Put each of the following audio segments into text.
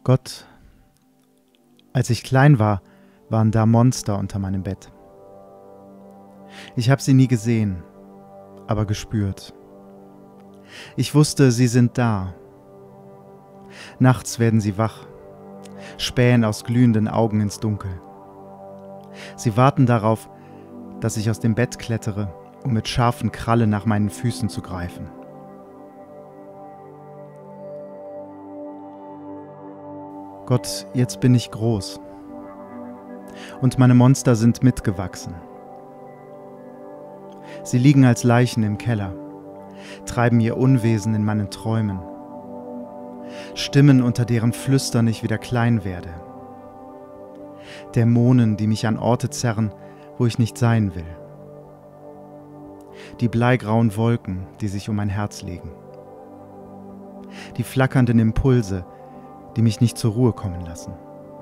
Gott, als ich klein war, waren da Monster unter meinem Bett. Ich habe sie nie gesehen, aber gespürt. Ich wusste, sie sind da. Nachts werden sie wach, spähen aus glühenden Augen ins Dunkel. Sie warten darauf, dass ich aus dem Bett klettere, um mit scharfen Krallen nach meinen Füßen zu greifen. Gott, jetzt bin ich groß. Und meine Monster sind mitgewachsen. Sie liegen als Leichen im Keller, treiben ihr Unwesen in meinen Träumen. Stimmen, unter deren Flüstern ich wieder klein werde. Dämonen, die mich an Orte zerren, wo ich nicht sein will. Die bleigrauen Wolken, die sich um mein Herz legen. Die flackernden Impulse, die mich nicht zur Ruhe kommen lassen.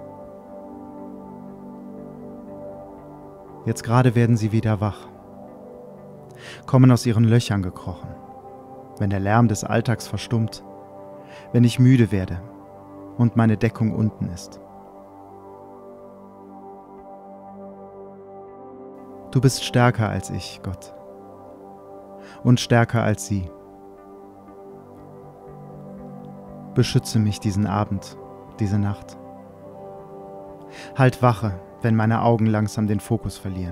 Jetzt gerade werden sie wieder wach, kommen aus ihren Löchern gekrochen, wenn der Lärm des Alltags verstummt, wenn ich müde werde und meine Deckung unten ist. Du bist stärker als ich, Gott, und stärker als sie. Beschütze mich diesen Abend, diese Nacht. Halt Wache, wenn meine Augen langsam den Fokus verlieren.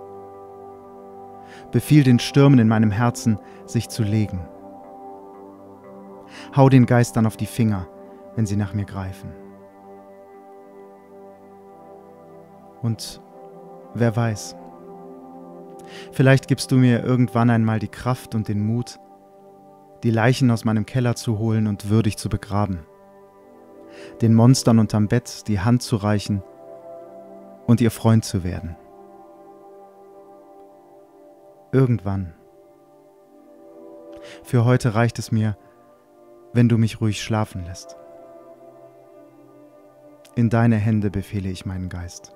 Befiehl den Stürmen in meinem Herzen, sich zu legen. Hau den Geistern auf die Finger, wenn sie nach mir greifen. Und wer weiß, vielleicht gibst du mir irgendwann einmal die Kraft und den Mut, die Leichen aus meinem Keller zu holen und würdig zu begraben, den Monstern unterm Bett die Hand zu reichen und ihr Freund zu werden. Irgendwann. Für heute reicht es mir, wenn du mich ruhig schlafen lässt. In deine Hände befehle ich meinen Geist.